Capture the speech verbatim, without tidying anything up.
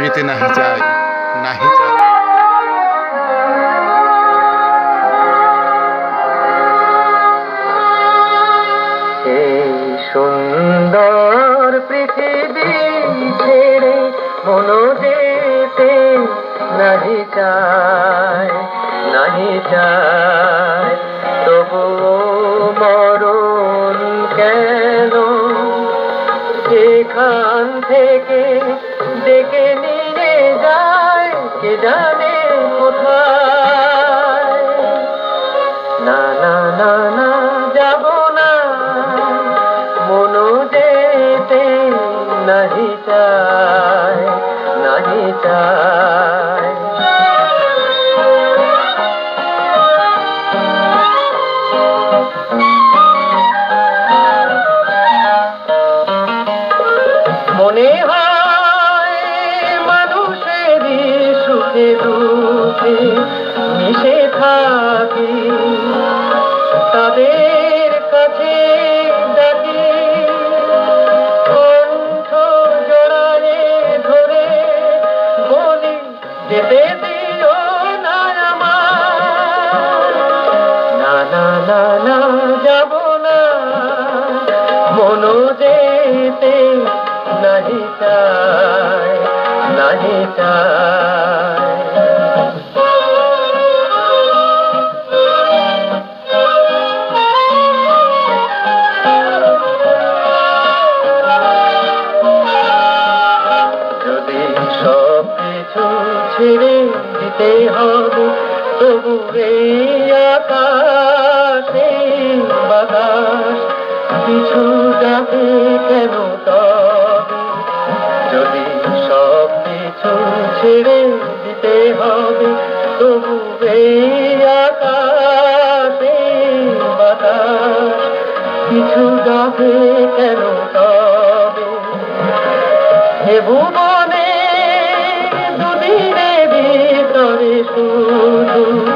এমিতি নাহি চাই নাহি চাই। এই সুন্দর পৃথিবী ছেড়ে মন যেতে নাহি চায় নাহি চায়, তবু মরণ কেন এখান থেকে ডেকে নিয়ে যায় কে জানে কোথায়। না না না না যাব না, মন যেতে নাহি চায় নাহি চায়। মনে হয় মানুষেরই সুখে দুঃখে মিশে থাকি, তাদের কাছে ডাকি কণ্ঠ জড়ায়ে ধরে বলি যেতে দিও না আমার। না না না না যাব না, মন যেতে নাহি চায় নাহি চায়। যদি সব কিছু ছেড়ে দিতে হবে, তবু এই আকাশে বাতাস কিছু যাবে কেন তবে। যদি সব কিছু ছেড়ে দিতে হবে, তবু এই আকাশে বাতাস কিছু যাবে কেন তবে। হে ভুবনে দুদিনের ভিতরে শুধু